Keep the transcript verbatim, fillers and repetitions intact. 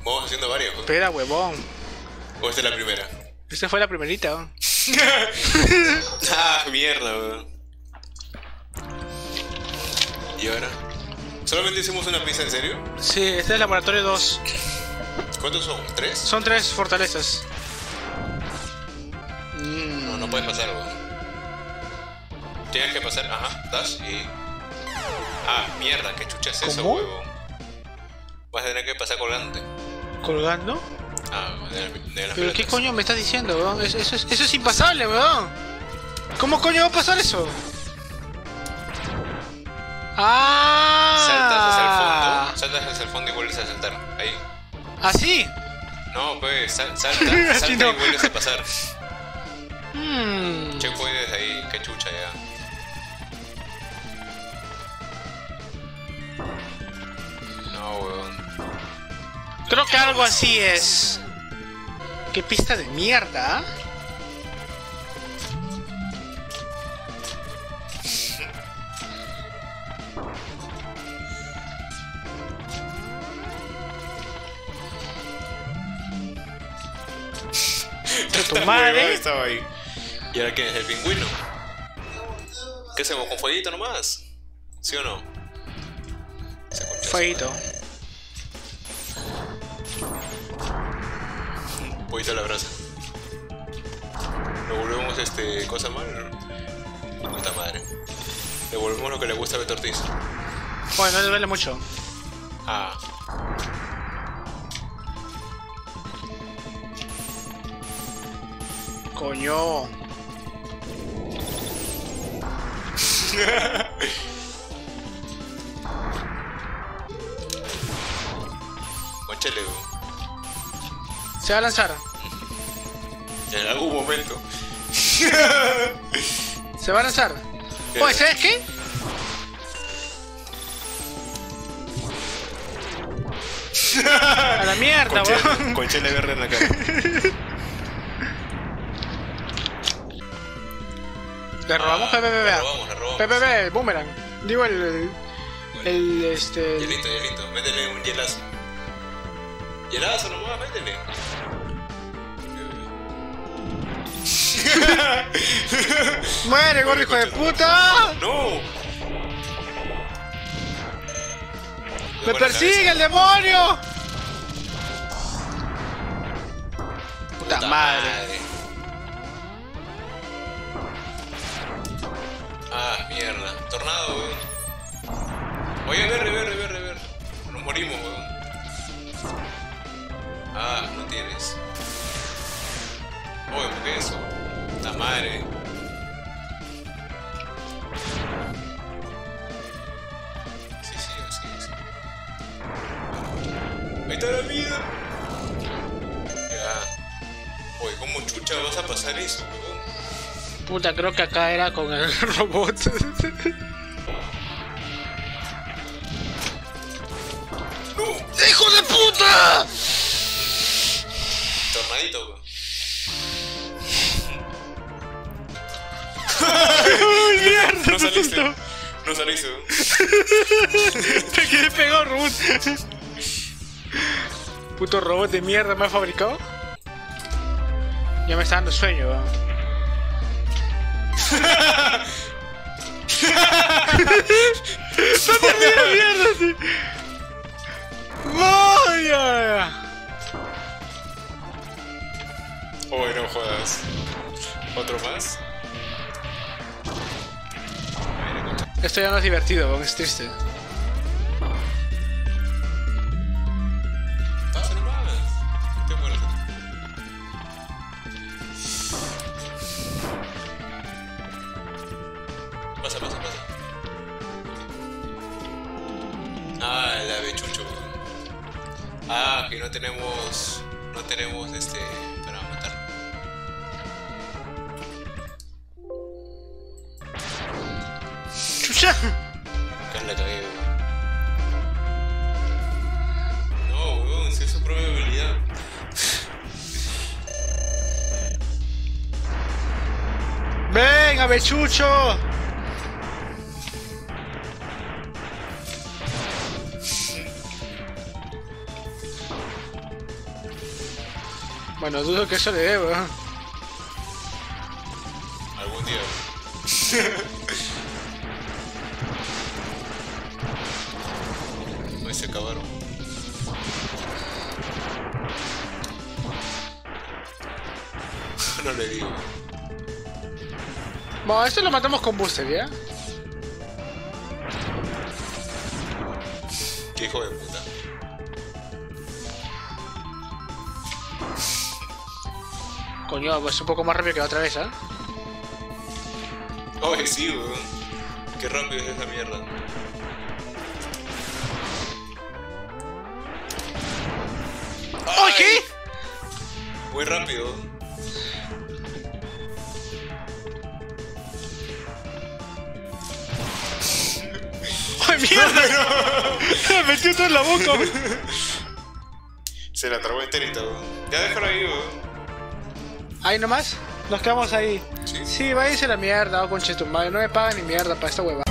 Vamos haciendo varios, weón. Espera, huevón. ¿O esta es la primera? Esta fue la primerita, weón. Ah, mierda, weón. ¿Y ahora? ¿Solamente hicimos una pista, en serio? Sí, este es el laboratorio dos. ¿Cuántos son? ¿Tres? Son tres fortalezas. Mm. No, no puedes pasar, weón. Tienes que pasar, ajá, das y... Ah, mierda, ¿qué chucha es eso, ¿Cómo? huevón? Vas a tener que pasar colgante. ¿Colgando? Ah, de, de las ¿Pero pelotas. qué coño me estás diciendo, weón? Eso, eso, es, eso es impasable, weón. ¿Cómo coño va a pasar eso? ¡Ah! Saltas hacia el fondo, saltas hacia el fondo y vuelves a saltar, ahí. ¿Así? No, pues, sal, salta, Así salta no. y vuelves a pasar. Hmm. Checkpoint desde ahí, qué chucha ya. No, weón. Creo que algo así es. Qué pista de mierda, ¿ah? Tu madre. Estaba ahí. ¿Y ahora quién es el pingüino? ¿Qué hacemos? ¿Con fueguito nomás? ¿Sí o no? Se concha su Fueguito. madre. Poquito a la brasa. ¿Le volvemos este cosa mal? Puta madre. Le volvemos lo que le gusta a Beto Ortiz. Bueno, no le duele mucho. Ah. Coño. Conchale, weón. Se va a lanzar. En algún momento. Se va a lanzar. Oye, ¿sabes qué? A la mierda, weón. Conchale verde en la cara. Le robamos Ah, P P B. le robamos, le robamos. P P B, boomerang. Digo el. El, el este. Hielito, hielito. Métele un hielazo. Hielazo nomás, métele. ¡Muere, gordo, hijo de puta! ¡No! ¡Me persigue el demonio! Puta madre. Ah, mierda. Tornado, weón. Oye, ver, ver, ver, ver. Nos morimos, weón. Ah, no tienes. Oye, ¿por qué eso? Puta madre. Sí, sí, así es. Ahí está la vida. Ya. Oye, ¿cómo chucha vas a pasar eso, weón? Puta, creo que acá era con el robot. ¡No! ¡Hijo de puta! Tornadito, weón. ¡Mierda! No saliste. No saliste, weón. Te quedé pegado, robot. Puto robot de mierda, ¿me ha fabricado? Ya me está dando sueño, weón. ¡No termina mierda, sí! ¡Vaya! Oye, no jodas. ¿Otro más? Esto ya no es divertido, weón, es triste. Pasa nomás. Te mueres. Pasa, pasa, pasa. Ah, la de Chucho. Ah, que no tenemos... No tenemos este... para matar. ¡Chucha! Acá la cagué, weón. No, weón, si es su propia habilidad. ¡Venga, bechucho! Bueno, dudo que eso le dé, weón. Algún día. Hoy se acabaron. No le digo. Bueno, a este lo matamos con booster, ¿ya? Qué hijo de puta. Coño, pues un poco más rápido que la otra vez, ¿ah? Oh, sí, weón. Qué rápido es esa mierda. ¡Ay, qué! Muy rápido. ¡Ay, mierda! Me metió todo en la boca, weón. Se la tragó enterita, weón. Ya déjalo ahí, weón. Ahí nomás, nos quedamos ahí. Sí. Sí, váyanse a la mierda, oh, conche tu madre, no me pagan ni mierda para esta huevada.